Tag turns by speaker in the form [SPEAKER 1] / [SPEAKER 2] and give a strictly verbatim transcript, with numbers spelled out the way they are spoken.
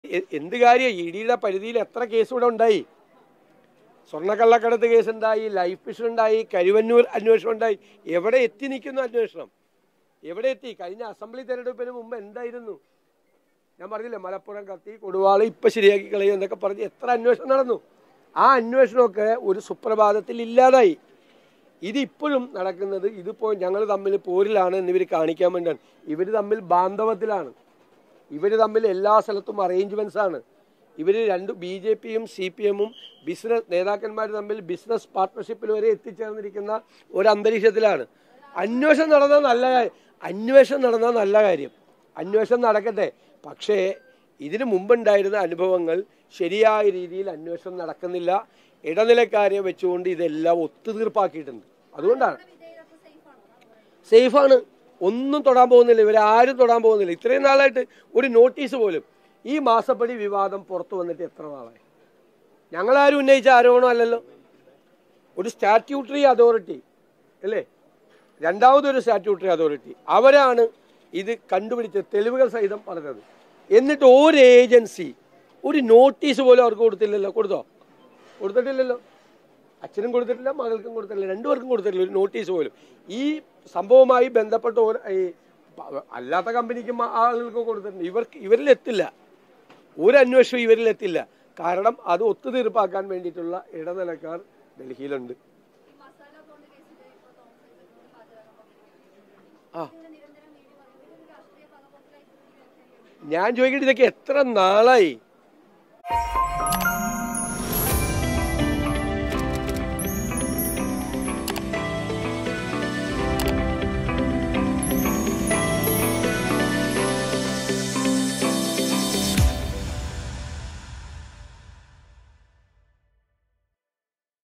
[SPEAKER 1] എന്ത് കാര്യം ഇ ഡിയുടെ പരിധിയിൽ എത്ര കേസ് ഇവിടെ ഉണ്ടായി? സ്വർണ്ണക്കള്ളക്കടത്ത് കേസുണ്ടായി, ലൈഫ് മിഷൻ ഉണ്ടായി, കരുവന്നൂർ അന്വേഷണം ഉണ്ടായി. എവിടെ എത്തി നിൽക്കുന്നു അന്വേഷണം? എവിടെ എത്തി? കഴിഞ്ഞ അസംബ്ലി തെരഞ്ഞെടുപ്പിന് മുമ്പ് എന്തായിരുന്നു? ഞാൻ പറഞ്ഞില്ലേ, മലപ്പുറം കത്തി കൊടുവാള് ഇപ്പം ശരിയാക്കി കളയും എന്നൊക്കെ പറഞ്ഞ് എത്ര അന്വേഷണം നടന്നു. ആ അന്വേഷണമൊക്കെ ഒരു സുപ്രഭാതത്തിൽ ഇല്ലാതായി. ഇതിപ്പോഴും നടക്കുന്നത് ഇതിപ്പോൾ ഞങ്ങൾ തമ്മിൽ പോരിലാണ് എന്നിവർ കാണിക്കാൻ വേണ്ടിയാണ്. ഇവർ തമ്മിൽ ബാന്ധവത്തിലാണ്. ഇവർ തമ്മിൽ എല്ലാ സ്ഥലത്തും അറേഞ്ച്മെൻറ്റ്സ് ആണ്. ഇവർ രണ്ട് ബി ജെ പിയും സി പി എമ്മും ബിസിനസ് നേതാക്കന്മാർ തമ്മിൽ ബിസിനസ് പാർട്ട്ണർഷിപ്പിൽ വരെ എത്തിച്ചേർന്നിരിക്കുന്ന ഒരു അന്തരീക്ഷത്തിലാണ്. അന്വേഷണം നടന്നാൽ നല്ല കാര്യം അന്വേഷണം നടന്നാൽ നല്ല കാര്യം അന്വേഷണം നടക്കട്ടെ. പക്ഷേ ഇതിനു മുമ്പുണ്ടായിരുന്ന അനുഭവങ്ങൾ ശരിയായ രീതിയിൽ അന്വേഷണം നടക്കുന്നില്ല. ഇടനിലക്കാരെ വെച്ചുകൊണ്ട് ഇതെല്ലാം ഒത്തുതീർപ്പാക്കിയിട്ടുണ്ട്. അതുകൊണ്ടാണ് സേഫാണ്. ഒന്നും തൊടാൻ പോകുന്നില്ല, ഇവരാരും തൊടാൻ പോകുന്നില്ല. ഇത്രയും നാളായിട്ട് ഒരു നോട്ടീസ് പോലും. ഈ മാസപ്പടി വിവാദം പുറത്തു വന്നിട്ട് എത്ര നാളായി? ഞങ്ങളാരും ഉന്നയിച്ച ആരോപണം അല്ലല്ലോ. ഒരു സ്റ്റാറ്റ്യൂട്ടറി അതോറിറ്റി അല്ലേ, രണ്ടാമതൊരു സ്റ്റാറ്റ്യൂട്ടറി അതോറിറ്റി, അവരാണ് ഇത് കണ്ടുപിടിച്ച തെളിവുകൾ സഹിതം പറഞ്ഞത്. എന്നിട്ട് ഒരു ഏജൻസി ഒരു നോട്ടീസ് പോലും അവർക്ക് കൊടുത്തില്ലല്ലോ. കൊടുത്തോ? കൊടുത്തിട്ടില്ലല്ലോ. അച്ഛനും കൊടുത്തിട്ടില്ല, മകൾക്കും കൊടുത്തിട്ടില്ല, രണ്ടുപേർക്കും കൊടുത്തിട്ടില്ല ഒരു നോട്ടീസ് പോലും. ഈ സംഭവവുമായി ബന്ധപ്പെട്ട ഈ അല്ലാത്ത കമ്പനിക്കും ആളുകൾക്ക് കൊടുത്തിട്ടുണ്ട്. ഇവർക്ക് ഇവരിലെത്തില്ല, ഒരു അന്വേഷണം ഇവരിലെത്തില്ല. കാരണം അത് ഒത്തുതീർപ്പാക്കാൻ വേണ്ടിയിട്ടുള്ള ഇടനിലക്കാർ ഡൽഹിയിലുണ്ട്. ആ ഞാൻ ചോദിക്കട്ടെ, ഇതൊക്കെ എത്ര നാളായി?